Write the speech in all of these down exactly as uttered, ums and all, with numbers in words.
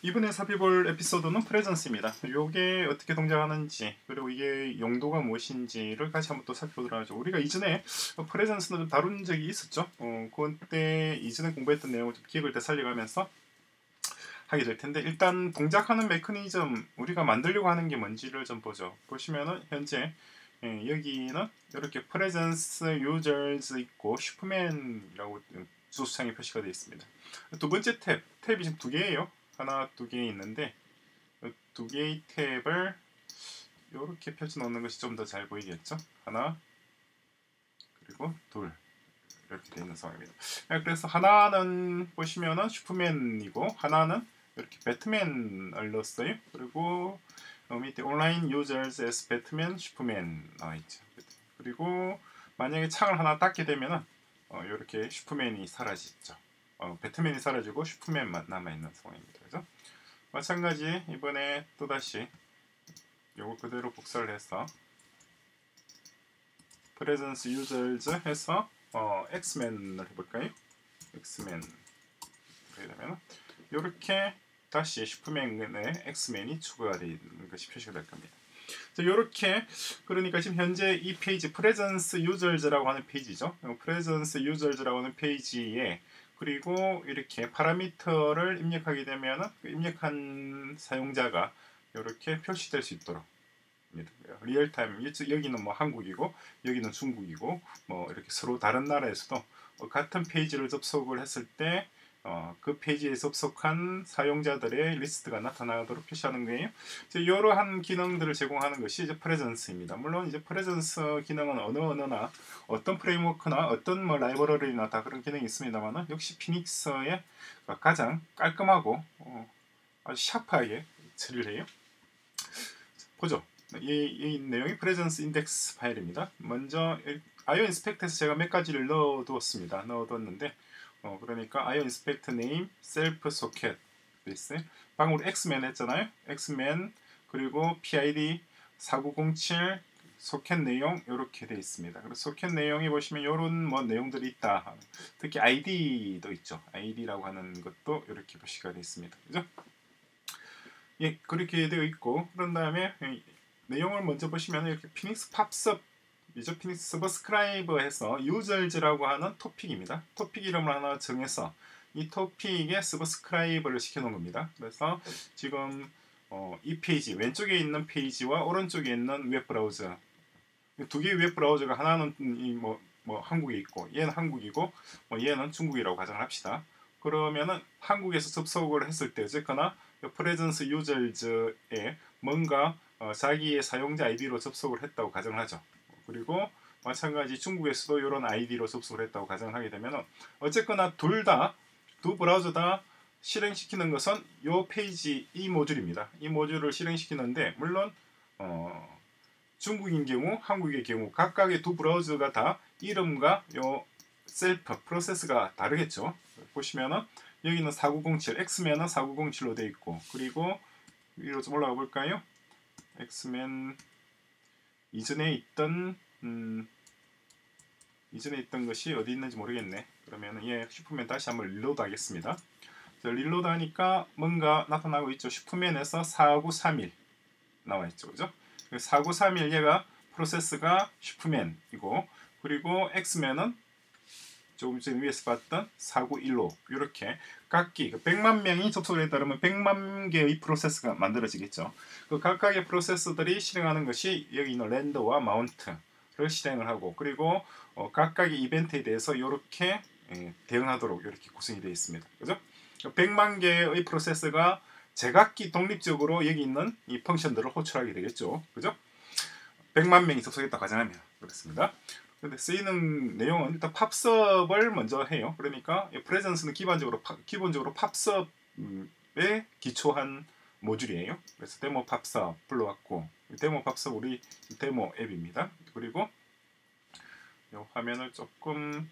이번에 살펴볼 에피소드는 프레젠스입니다. 이게 어떻게 동작하는지 그리고 이게 용도가 무엇인지를 같이 한번 또 살펴보도록 하죠. 우리가 이전에 프레젠스는 좀 다룬 적이 있었죠. 어, 그때 이전에 공부했던 내용을 좀 기억을 되살려가면서 하게 될 텐데, 일단 동작하는 메커니즘 우리가 만들려고 하는 게 뭔지를 좀 보죠. 보시면은 현재 예, 여기는 이렇게 presence users 있고 슈퍼맨이라고 주소창에 표시가 되어 있습니다. 두 번째 탭, 탭이 지금 두 개예요. 하나, 두 개 있는데 두 개의 탭을 이렇게 펼쳐 놓는 것이 좀 더 잘 보이겠죠? 하나, 그리고 둘, 이렇게 되어 있는 상황입니다. 그래서 하나는 보시면은 슈퍼맨이고 하나는 이렇게 배트맨을 넣었어요. 그리고 밑에 온라인 유저스 as 배트맨, 슈퍼맨 나와 있죠. 그리고 만약에 창을 하나 닫게 되면은 어, 이렇게 슈퍼맨이 사라지죠. 어, 배트맨이 사라지고 슈퍼맨만 남아 있는 상황입니다. 그죠? 마찬가지 이번에 또 다시 요거 그대로 복사를 해서 presence users 해서 어, 엑스맨을 해볼까요? 엑스맨 그러면 이렇게 다시 슈퍼맨의 엑스맨이 추가가 되어 있는 것이 표시가 될 겁니다. 이렇게 그러니까 지금 현재 이 페이지 presence users라고 하는 페이지죠. presence users라고 하는 페이지에 그리고 이렇게 파라미터를 입력하게 되면은 그 입력한 사용자가 이렇게 표시될 수 있도록 리얼타임 여기는 뭐 한국이고 여기는 중국이고 뭐 이렇게 서로 다른 나라에서도 같은 페이지를 접속을 했을 때 어, 그 페이지에 접속한 사용자들의 리스트가 나타나도록 표시하는 거예요. 이러한 기능들을 제공하는 것이 이제 프레젠스입니다. 물론 이제 프레젠스 기능은 어느 어느나 어떤 프레임워크나 어떤 뭐 라이브러리나 다 그런 기능이 있습니다만 역시 피닉스의 가장 깔끔하고 어, 아주 샤프하게 처리를 해요. 보죠. 이, 이 내용이 프레젠스 인덱스 파일입니다. 먼저 아이오 인스펙트에서 제가 몇 가지를 넣어두었습니다. 넣어두었는데 어, 그러니까 아이오 인스펙트 네임, 셀프 소켓 있어요. 방금 우리 엑스맨 했잖아요. 엑스맨 그리고 피아이디 사구공칠 소켓 내용 이렇게 되어 있습니다. 그리고 소켓 내용이 보시면 이런 뭐 내용들이 있다. 특히 아이디도 있죠. 아이디라고 하는 것도 이렇게 표시가 되어 있습니다. 그죠? 예, 그렇게 되어 있고 그런 다음에 내용을 먼저 보시면 이렇게 피닉스 팝섭 이죠. 피닉스 서브스크라이브 해서 유저즈라고 하는 토픽입니다. 토픽 이름을 하나 정해서 이 토픽에 서브스크라이브를 시켜놓은 겁니다. 그래서 지금 어, 이 페이지 왼쪽에 있는 페이지와 오른쪽에 있는 웹브라우저 두 개의 웹브라우저가 하나는 이 뭐 뭐 한국에 있고 얘는 한국이고 뭐 얘는 중국이라고 가정을 합시다. 그러면은 한국에서 접속을 했을 때 어쨌거나 프레젠스 유저즈에 뭔가 어, 자기의 사용자 아이디로 접속을 했다고 가정을 하죠. 그리고 마찬가지 중국에서도 이런 아이디로 접속을 했다고 가정을 하게 되면 어쨌거나 둘 다 두 브라우저 다 실행시키는 것은 이 페이지 이 모듈입니다. 이 모듈을 실행시키는데 물론 어, 중국인 경우 한국의 경우 각각의 두 브라우저가 다 이름과 요 셀프 프로세스가 다르겠죠. 보시면은 여기는 사구공칠 엑스맨은 사구공칠로 되어 있고 그리고 위로 좀 올라가 볼까요? 엑스맨 이전에 있던 음, 이전에 있던 것이 어디 있는지 모르겠네. 그러면 얘 슈퍼맨 다시 한번 릴로드 하겠습니다. 릴로드 하니까 뭔가 나타나고 있죠. 슈퍼맨에서 사구삼일 나와 있죠. 그죠? 사구삼일 얘가 프로세스가 슈퍼맨이고 그리고 엑스맨은 조금 전에 위에서 봤던 사구일오 이렇게 각기 백만 명이 접속에 따르면 백만 개의 프로세스가 만들어지겠죠. 그 각각의 프로세스들이 실행하는 것이 여기 있는 렌더와 마운트를 실행을 하고 그리고 어, 각각의 이벤트에 대해서 이렇게 예, 대응하도록 이렇게 구성이 되어 있습니다. 그죠? 백만 개의 프로세스가 제각기 독립적으로 여기 있는 이 펑션들을 호출하게 되겠죠. 그죠? 백만 명이 접속했다고 가정하면 그렇습니다. 근데 쓰이는 내용은 일단 팝섭을 먼저 해요. 그러니까 프레젠스는 기본적으로 파, 기본적으로 팝섭에 기초한 모듈이에요. 그래서 데모 팝섭 불러왔고 데모 팝섭 우리 데모 앱입니다. 그리고 이 화면을 조금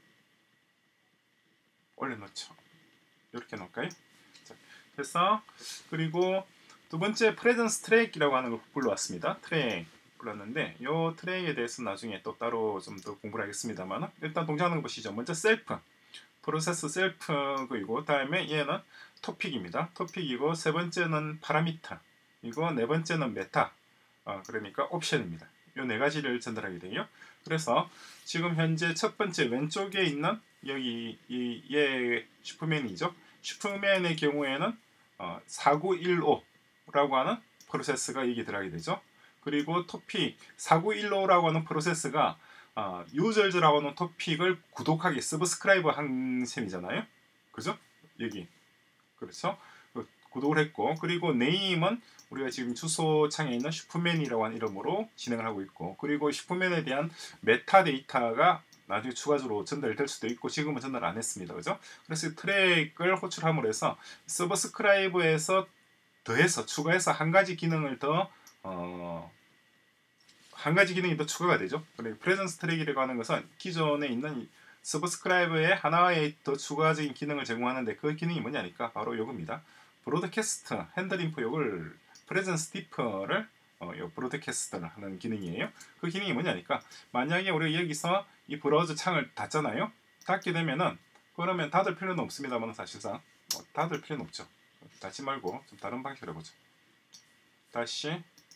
올려놓죠. 이렇게 놓을까요? 자, 그래서 그리고 두 번째 프레젠스 트랙이라고 하는 걸 불러왔습니다. 트랙 불렀는데 이 트랙에 대해서 나중에 또 따로 좀 더 공부를 하겠습니다만 일단 동작하는 거 보시죠. 먼저 셀프 프로세스 셀프이고 다음에 얘는 토픽입니다. 토픽이고 세 번째는 파라미터 이거 네 번째는 메타 어, 그러니까 옵션입니다. 이 네 가지를 전달하게 돼요. 그래서 지금 현재 첫 번째 왼쪽에 있는 여기 이 얘 슈퍼맨이죠. 슈퍼맨의 경우에는 어, 사구일오라고 하는 프로세스가 여기 들어가게 되죠. 그리고 토픽 사구일오라고 하는 프로세스가 어, 유저즈라고 하는 토픽을 구독하기 서브스크라이브 한 셈이잖아요. 그죠? 여기 그렇죠? 구독을 했고 그리고 네임은 우리가 지금 주소창에 있는 슈퍼맨이라고 하는 이름으로 진행을 하고 있고 그리고 슈퍼맨에 대한 메타데이터가 나중에 추가적으로 전달될 수도 있고 지금은 전달 안 했습니다. 그죠? 그래서 트랙을 호출함으로 해서 서브스크라이브에서 더해서 추가해서 한 가지 기능을 더 어, 한 가지 기능이 더 추가가 되죠. 그리고 프레젠스 트랙이라고 하는 것은 기존에 있는 서브스크라이브에 하나의 더 추가적인 기능을 제공하는데 그 기능이 뭐냐니까 바로 요겁니다. 브로드캐스트 핸들 인포 요걸 프레젠스 디퍼를 어, 요 브로드캐스트를 하는 기능이에요. 그 기능이 뭐냐니까 만약에 우리가 여기서 이 브라우저 창을 닫잖아요. 닫게 되면은 그러면 닫을 필요는 없습니다만 사실상 어, 닫을 필요는 없죠. 닫지 말고 좀 다른 방식으로 해보죠. 다시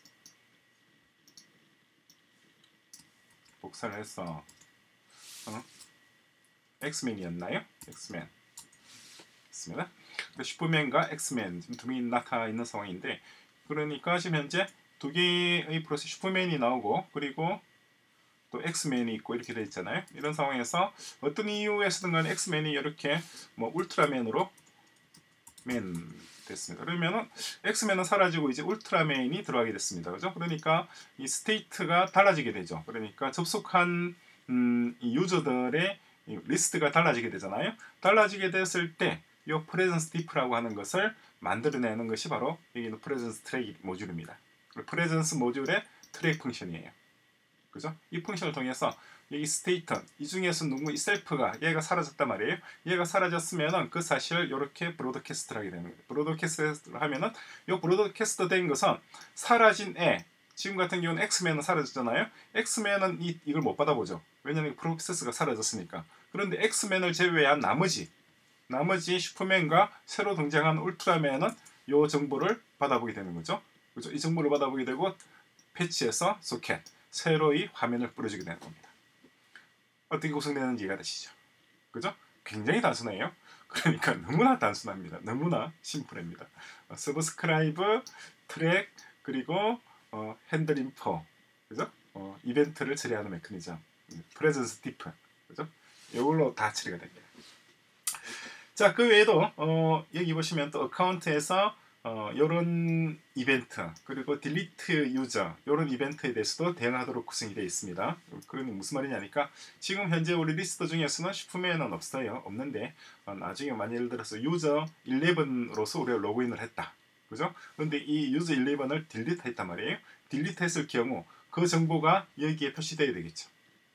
복사를 해서 어? 엑스맨이었나요? 엑스맨 있습니다. 슈퍼맨과 엑스맨 두 명이 나타나 있는 상황인데 그러니까 지금 현재 두 개의 프로세스 슈퍼맨이 나오고 그리고 또 엑스맨이 있고 이렇게 되어 있잖아요. 이런 상황에서 어떤 이유에서든 간에 엑스맨이 이렇게 뭐 울트라맨으로 맨 됐습니다. 그러면은 엑스맨은 사라지고 이제 울트라맨이 들어가게 됐습니다. 그죠? 그러니까 이 스테이트가 달라지게 되죠. 그러니까 접속한 음, 이 유저들의 이 리스트가 달라지게 되잖아요. 달라지게 됐을 때 이 프레젠스 디프라고 하는 것을 만들어내는 것이 바로 여기는 프레젠스 트랙 모듈입니다. 프레젠스 모듈의 트랙 펑션이에요. 그죠? 이 펑션을 통해서 여기 스테이트 이 중에서 누구 이 셀프가 얘가 사라졌단 말이에요. 얘가 사라졌으면은 그 사실을 이렇게 브로드캐스트를 하게 되는 거예요. 브로드캐스트를 하면은 이 브로드캐스트 된 것은 사라진 애 지금 같은 경우는 엑스맨은 사라졌잖아요. 엑스맨은 이, 이걸 못 받아보죠. 왜냐하면 프로세스가 사라졌으니까. 그런데 엑스맨을 제외한 나머지 나머지 슈퍼맨과 새로 등장한 울트라맨은 이 정보를 받아보게 되는 거죠. 그죠? 이 정보를 받아보게 되고 패치에서 소켓 새로이 화면을 뿌려주게 되는 겁니다. 어떻게 구성되는지 이해가 되시죠? 그죠? 굉장히 단순해요. 그러니까 너무나 단순합니다. 너무나 심플합니다. 어, 서브스크라이브, 트랙, 그리고 어, 핸들 인포, 그죠? 어, 이벤트를 처리하는 메커니즘, 프레젠스 디프, 그죠? 이걸로 다 처리가 됩니다. 자, 그 외에도 어, 여기 보시면 또 어카운트에서 어, 이런 이벤트 그리고 딜리트 유저 이런 이벤트에 대해서도 대응하도록 구성이 되어 있습니다. 그러니 무슨 말이냐니까 지금 현재 우리 리스트 중에서는 슈퍼맨은 없어요. 없는데 어, 나중에 만약 예를 들어서 유저 십일로서 우리가 로그인을 했다. 그죠? 그런데 이 유저 십일을 딜리트 했단 말이에요. 딜리트 했을 경우 그 정보가 여기에 표시되어야 되겠죠.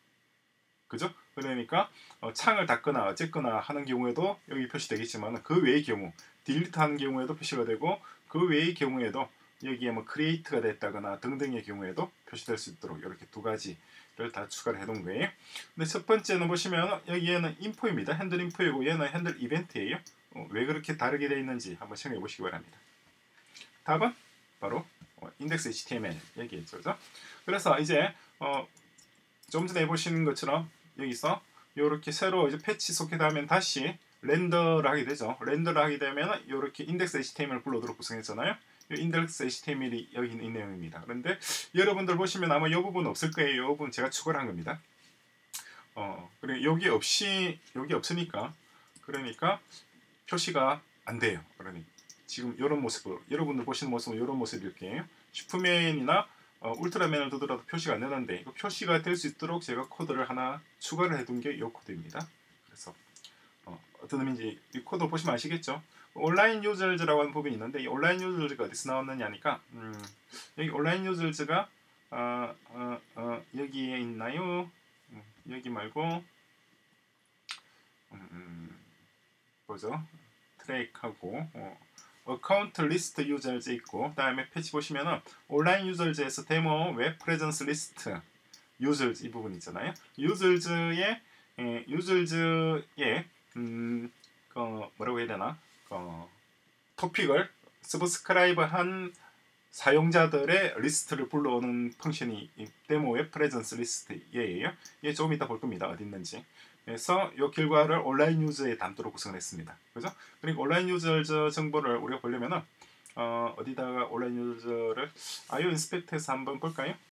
그죠? 그러니까 어, 창을 닫거나 어쨌거나 하는 경우에도 여기 표시되겠지만 그 외의 경우 딜리트 하는 경우에도 표시가 되고 그 외의 경우에도 여기에 뭐 크리에이트가 됐다거나 등등의 경우에도 표시될 수 있도록 이렇게 두 가지를 다 추가를 해놓은 거예요. 근데 첫 번째는 보시면 여기에는 인포입니다. 핸들 인포이고 얘는 핸들 이벤트예요. 어, 왜 그렇게 다르게 되어 있는지 한번 생각해 보시기 바랍니다. 답은 바로 어, 인덱스 에이치티엠엘 얘기했죠. 그죠? 그래서 이제 어, 좀 전에 보시는 것처럼 여기서 이렇게 새로 이제 패치 소켓하면 다시 렌더를 하게 되죠. 렌더를 하게 되면 이렇게 인덱스 에이치티엠엘 불러도록 구성했잖아요. 이 인덱스 에이치티엠엘이 여기 있는 이 내용입니다. 그런데 여러분들 보시면 아마 이 부분 없을 거예요. 이 부분 제가 추가를 한 겁니다. 어, 그래 여기 없이 여기 없으니까 그러니까 표시가 안 돼요. 그러니 지금 이런 모습으로 여러분들 보시는 모습은 이런 모습일게요. 슈퍼맨이나 어, 울트라맨을 두더라도 표시가 안 되는데 이거 표시가 될 수 있도록 제가 코드를 하나 추가를 해둔 게 이 코드입니다. 그래서 어, 어떤 의미인지 이 코드 보시면 아시겠죠? 온라인 유저즈라고 하는 부분이 있는데 이 온라인 유저즈가 어디서 나왔느냐니까 음, 여기 온라인 유저즈가 어, 어, 어, 여기에 있나요? 음, 여기 말고 음, 음, 뭐죠? 트랙하고 어, 어카운트 리스트 유저즈 있고 다음에 패치 보시면은 온라인 유저즈에서 데모 웹 프레젠스 리스트 유저즈 이 부분 있잖아요. 유저즈의 에, 유저즈의 음, 어, 뭐라고 해야 되나? 어, 토픽을 서브스크라이브한 사용자들의 리스트를 불러오는 펑션이 데모의 프레젠스 리스트예요. 이게 조금 이따 볼 겁니다. 어디 있는지. 그래서 이 결과를 온라인 유저에 담도록 구성을 했습니다. 그죠? 그리고 온라인 유저 정보를 우리가 보려면은 어, 어디다가 온라인 유저를 아이오 인스펙트에서 한번 볼까요?